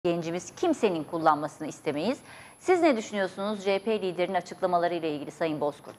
gencimiz kimsenin kullanmasını istemeyiz. Siz ne düşünüyorsunuz CHP liderinin açıklamalarıyla ilgili Sayın Bozkurt?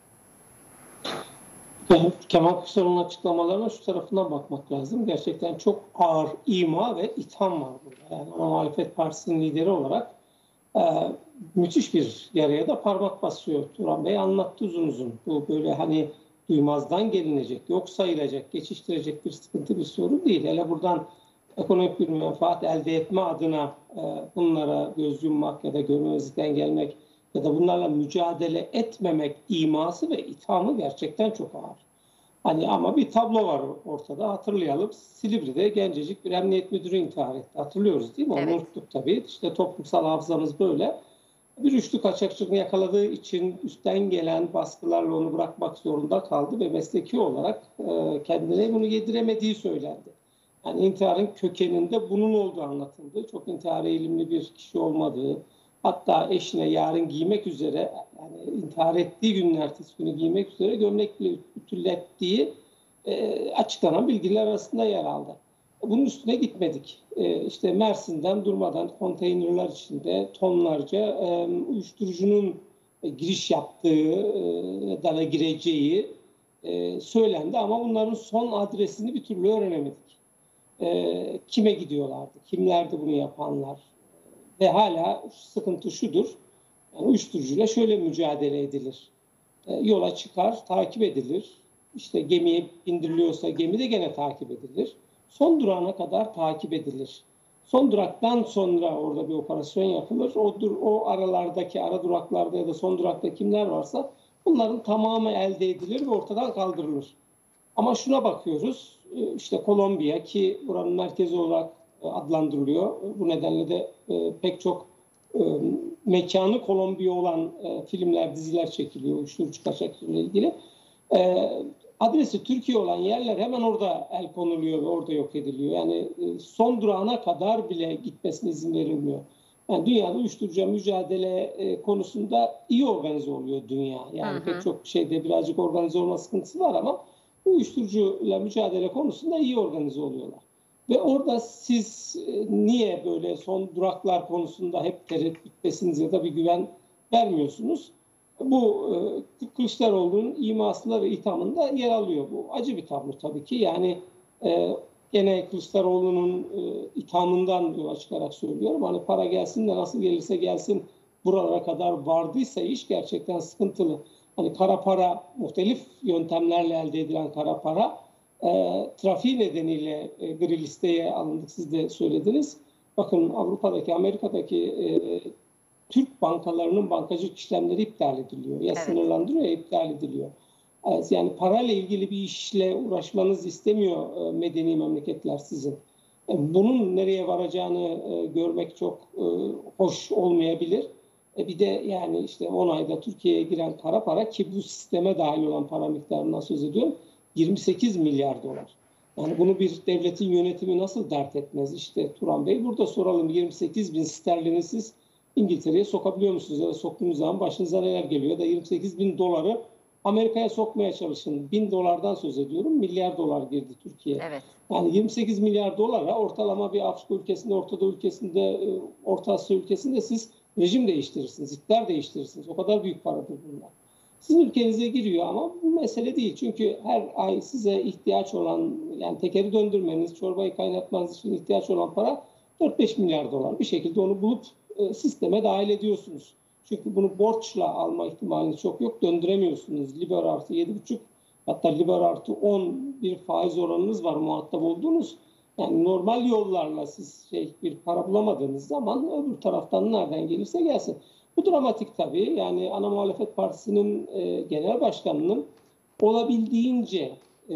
Yani Kemal Kılıçdaroğlu'nun açıklamalarına şu tarafından bakmak lazım. Gerçekten çok ağır ima ve itham var burada. Yani ana muhalefet partisinin lideri olarak e, müthiş bir yaraya da parmak basıyor. Turan Bey anlattı uzun uzun. Bu böyle hani duymazdan gelinecek, yok sayılacak, geçiştirecek bir sıkıntı, bir sorun değil. Hele buradan ekonomik bir menfaat elde etme adına bunlara göz yummak ya da görmezlikten gelmek ya da bunlarla mücadele etmemek iması ve ithamı gerçekten çok ağır. Hani ama bir tablo var ortada, hatırlayalım. Silivri'de gencecik bir emniyet müdürü intihar etti. Hatırlıyoruz değil mi? Onu Evet. unuttuk tabii. İşte toplumsal hafızamız böyle. Bir üçlü kaçakçılığını yakaladığı için üstten gelen baskılarla onu bırakmak zorunda kaldı ve mesleki olarak kendine bunu yediremediği söylendi. Yani intiharın kökeninde bunun olduğu anlatıldı. Çok intihar eğilimli bir kişi olmadığı, hatta eşine yarın giymek üzere, yani intihar ettiği günün ertesi günü giymek üzere gömlek bile ütülettiği açıklanan bilgiler arasında yer aldı. Bunun üstüne gitmedik. İşte Mersin'den durmadan konteynerler içinde tonlarca uyuşturucunun giriş yaptığı da gireceği söylendi ama bunların son adresini bir türlü öğrenemedik. Kime gidiyorlardı, kimlerdi bunu yapanlar ve hala sıkıntı şudur, yani uyuşturucuyla şöyle mücadele edilir. Yola çıkar, takip edilir, işte gemiye indiriliyorsa gemi de gene takip edilir, son durağına kadar takip edilir. Son duraktan sonra orada bir operasyon yapılır, o aralardaki ara duraklarda ya da son durakta kimler varsa bunların tamamı elde edilir ve ortadan kaldırılır. Ama şuna bakıyoruz, işte Kolombiya ki buranın merkezi olarak adlandırılıyor. Bu nedenle de pek çok mekanı Kolombiya olan filmler, diziler çekiliyor uyuşturucu kaçakçılığıyla ilgili. Adresi Türkiye olan yerler hemen orada el konuluyor ve orada yok ediliyor. Yani son durağına kadar bile gitmesine izin verilmiyor. Yani dünyada uyuşturucu mücadele konusunda iyi organize oluyor dünya. Yani pek çok şeyde birazcık organize olma sıkıntısı var ama uyuşturucuyla mücadele konusunda iyi organize oluyorlar. Ve orada siz niye böyle son duraklar konusunda hep tereddüttesiniz ya da bir güven vermiyorsunuz? Bu Kılıçdaroğlu'nun imasında ve ithamında yer alıyor. Bu acı bir tablo tabii ki. Yani gene Kılıçdaroğlu'nun ithamından yola çıkarak söylüyorum. Hani para gelsin de nasıl gelirse gelsin buralara kadar vardıysa iş gerçekten sıkıntılı. Hani kara para, muhtelif yöntemlerle elde edilen kara para trafiği nedeniyle gri listeye alındık, siz de söylediniz. Bakın Avrupa'daki, Amerika'daki Türk bankalarının bankacılık işlemleri iptal ediliyor. Ya sınırlandırıyor ya iptal ediliyor. Yani parayla ilgili bir işle uğraşmanız istemiyor medeni memleketler sizin. Bunun nereye varacağını görmek çok hoş olmayabilir. Bir de yani işte 10 ayda Türkiye'ye giren kara para, ki bu sisteme dahil olan para miktarından söz ediyorum, 28 milyar dolar. Yani bunu bir devletin yönetimi nasıl dert etmez? İşte Turan Bey burada soralım, 28 bin sterlini siz İngiltere'ye sokabiliyor musunuz? Ya da soktuğunuz zaman başınıza neler geliyor? Ya da 28 bin doları Amerika'ya sokmaya çalışın. 1000 dolardan söz ediyorum. Milyar dolar girdi Türkiye. Evet. Yani 28 milyar dolara ortalama bir Afrika ülkesinde, Orta Doğu ülkesinde, Orta Asya ülkesinde siz rejim değiştirirsiniz, iktidar değiştirirsiniz. O kadar büyük paradır bunlar. Sizin ülkenize giriyor ama bu mesele değil. Çünkü her ay size ihtiyaç olan, yani tekeri döndürmeniz, çorbayı kaynatmanız için ihtiyaç olan para 4-5 milyar dolar. Bir şekilde onu bulup sisteme dahil ediyorsunuz. Çünkü bunu borçla alma ihtimaliniz çok yok. Döndüremiyorsunuz. Libor artı 7,5, hatta Libor artı 10 bir faiz oranınız var muhatap olduğunuz. Yani normal yollarla siz bir para bulamadığınız zaman öbür taraftan nereden gelirse gelsin. Bu dramatik tabii. Yani ana muhalefet partisinin genel başkanının olabildiğince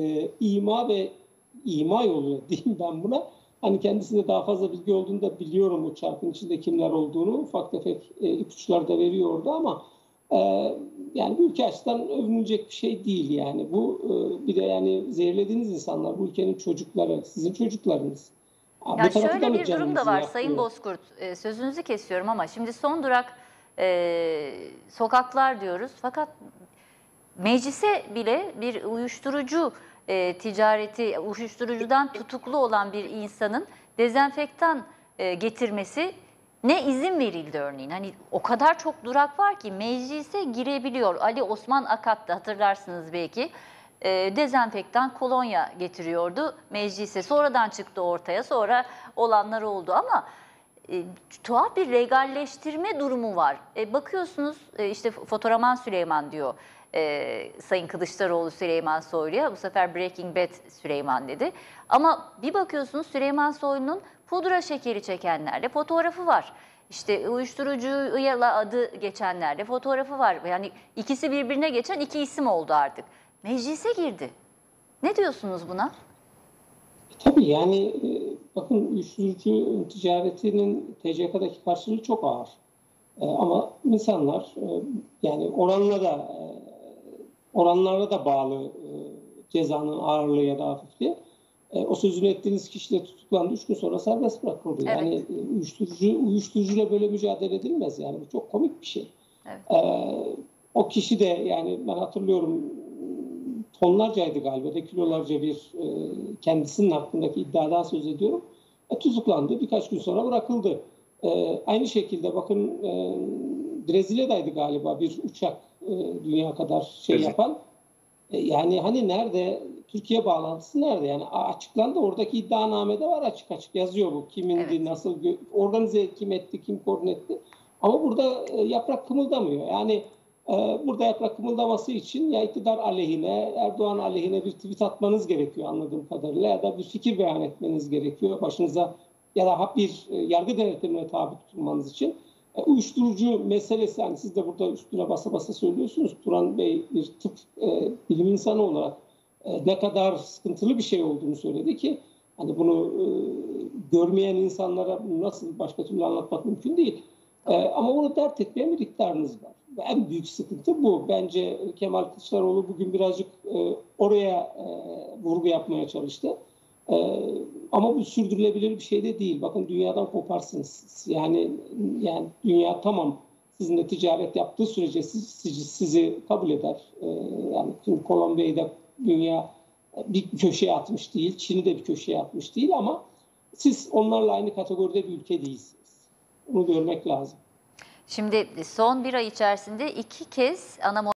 ima yolu diyeyim ben buna. Hani kendisinde daha fazla bilgi olduğunu da biliyorum, bu çarkın içinde kimler olduğunu. Ufak tefek ipuçları da veriyor orada ama yani bu ülke açısından övünecek bir şey değil yani. Bu bir de yani zehirlediğiniz insanlar bu ülkenin çocukları, sizin çocuklarınız. Ya şöyle bir durum da var Sayın Bozkurt, sözünüzü kesiyorum ama şimdi son durak sokaklar diyoruz. Fakat meclise bile bir uyuşturucu ticareti, uyuşturucudan tutuklu olan bir insanın dezenfektan getirmesi ne izin verildi örneğin. Hani o kadar çok durak var ki meclise girebiliyor. Ali Osman Akat da hatırlarsınız belki. Dezenfektan kolonya getiriyordu meclise. Sonradan çıktı ortaya, sonra olanlar oldu ama tuhaf bir legalleştirme durumu var. Bakıyorsunuz işte Fotoraman Süleyman diyor Sayın Kılıçdaroğlu Süleyman Soylu'ya. Bu sefer Breaking Bad Süleyman dedi. Ama bir bakıyorsunuz Süleyman Soylu'nun pudra şekeri çekenlerle fotoğrafı var. İşte uyuşturucuyla adı geçenlerle fotoğrafı var. Yani ikisi birbirine geçen iki isim oldu artık. Meclise girdi. Ne diyorsunuz buna? Tabii yani bakın uyuşturucu ticaretinin TCK'daki karşılığı çok ağır. Ama insanlar yani oranlara da bağlı cezanın ağırlığı ya da hafifliği. O sözünü ettiğiniz kişi de tutuklandı. 3 gün sonra serbest bırakıldı. Evet. Yani uyuşturucuyla böyle mücadele edilmez. Yani bu çok komik bir şey. Evet. O kişi de yani ben hatırlıyorum tonlarcaydı galiba da kilolarca bir kendisinin hakkındaki iddiadan söz ediyorum. Tutuklandı. Birkaç gün sonra bırakıldı. Aynı şekilde bakın Brezilya'daydı galiba bir uçak dünya kadar şey yapan. Yani hani nerede? Türkiye bağlantısı nerede? Yani açıklandı. Oradaki iddianamede var açık açık yazıyor bu. Kimindi, Evet. nasıl organize, kim etti, kim koordine etti. Ama burada yaprak kımıldamıyor. Yani burada yaprak kımıldaması için ya iktidar aleyhine, Erdoğan aleyhine bir tweet atmanız gerekiyor anladığım kadarıyla ya da bir fikir beyan etmeniz gerekiyor. Başınıza ya da bir yargı denetimine tabi tutulmanız için. Uyuşturucu meselesi, yani siz de burada üstüne basa basa söylüyorsunuz. Turan Bey bir tıp bilim insanı olarak ne kadar sıkıntılı bir şey olduğunu söyledi ki hani bunu görmeyen insanlara nasıl başka türlü anlatmak mümkün değil. Ama onu dert etmeyen bir iktidarınız var. Ve en büyük sıkıntı bu. Bence Kemal Kılıçdaroğlu bugün birazcık oraya vurgu yapmaya çalıştı. Ama bu sürdürülebilir bir şey de değil. Bakın dünyadan koparsınız. Yani dünya tamam sizinle ticaret yaptığı sürece sizi kabul eder. Yani şimdi Kolombiya'yı da dünya bir köşeye atmış değil. Çin'i de bir köşeye atmış değil ama siz onlarla aynı kategoride bir ülke değilsiniz. Bunu görmek lazım. Şimdi son bir ay içerisinde 2 kez ana